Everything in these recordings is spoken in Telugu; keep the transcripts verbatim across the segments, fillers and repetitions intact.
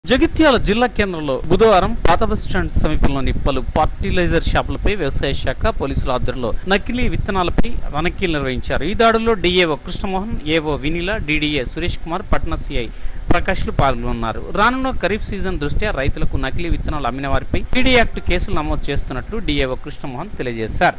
జగిత్యాల జిల్లా కేంద్రంలో బుధవారం పాత బస్టాండ్ సమీపంలోని పలు ఫర్టిలైజర్ షాపులపై వ్యవసాయ శాఖ పోలీసుల ఆధ్వర్యంలో నకిలీ విత్తనాలపై తనిఖీలు నిర్వహించారు. ఈ దాడుల్లో DAO Krishnamohan, AO Vineela, DDA Suresh Kumar, Patna CI ప్రకాష్లు పాల్గొన్నారు. రానున్న ఖరీఫ్ సీజన్ దృష్ట్యా రైతులకు నకిలీ విత్తనాలు అమ్మిన వారిపై పీడీ యాక్ట్ కేసులు నమోదు చేస్తున్నట్లు డిఏఓ కృష్ణమోహన్ తెలియజేశారు.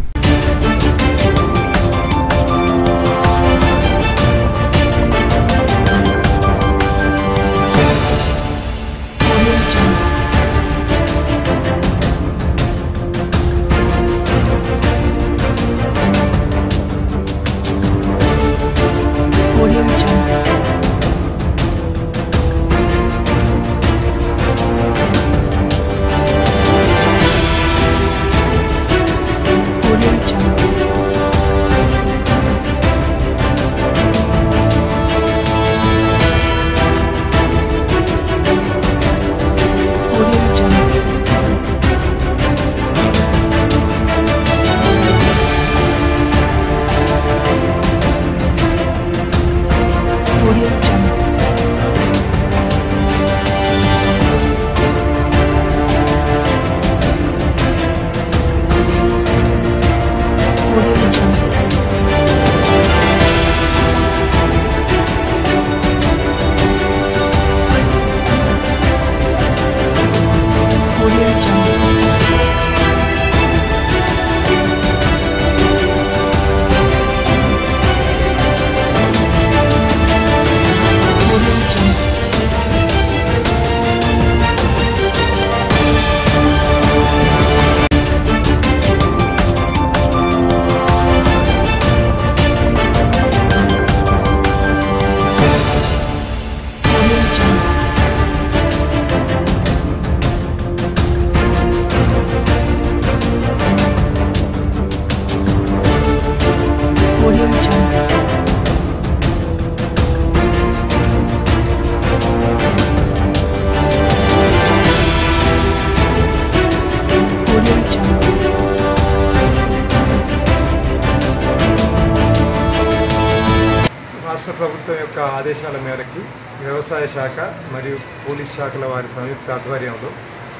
రాష్ట్ర ప్రభుత్వం యొక్క ఆదేశాల మేరకు వ్యవసాయ శాఖ మరియు పోలీస్ శాఖల వారి సంయుక్త ఆధ్వర్యంలో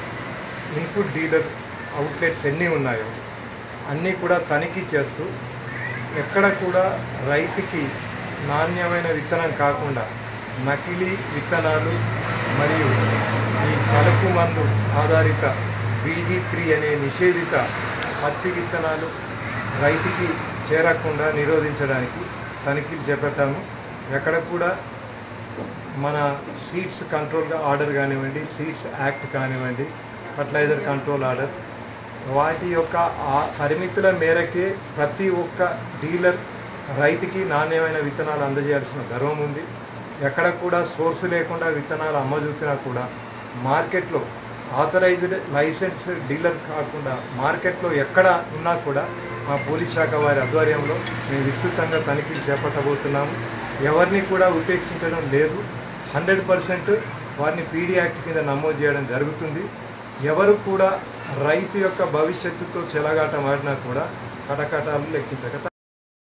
ఇన్పుట్ డీలర్ అవుట్లెట్స్ ఎన్ని ఉన్నాయో అన్నీ కూడా తనిఖీ చేస్తూ ఎక్కడ కూడా రైతుకి నాణ్యమైన విత్తనం కాకుండా నకిలీ విత్తనాలు మరియు ఈ కలుపు మందు ఆధారిత బీజీ త్రీ అనే నిషేధిత పత్తి విత్తనాలు రైతుకి చేరకుండా నిరోధించడానికి తనిఖీలు చేపట్టాము. ఎక్కడ కూడా మన సీడ్స్ కంట్రోల్ ఆర్డర్ కానివ్వండి, సీడ్స్ యాక్ట్ కానివ్వండి, ఫర్టిలైజర్ కంట్రోల్ ఆర్డర్, వాటి యొక్క పరిమితుల మేరకే ప్రతి ఒక్క డీలర్ రైతుకి నాణ్యమైన విత్తనాలు అందజేయాల్సిన ధర్మం ఉంది. ఎక్కడ కూడా సోర్స్ లేకుండా విత్తనాలు అమ్మజూపినా కూడా మార్కెట్లో ఆథరైజ్డ్ లైసెన్స్ డీలర్ కాకుండా మార్కెట్లో ఎక్కడ ఉన్నా కూడా మా పోలీస్ శాఖ వారి ఆధ్వర్యంలో మేము విస్తృతంగా తనిఖీలు చేపట్టబోతున్నాము. ఎవరిని కూడా ఉపేక్షించడం లేదు. హండ్రెడ్ పర్సెంట్ వారిని పీడీ యాక్ట్ కింద నమోదు చేయడం జరుగుతుంది. ఎవరు కూడా రైతు యొక్క భవిష్యత్తుతో చెలగాటం ఆడినా కూడా కటకటాలు లెక్కించక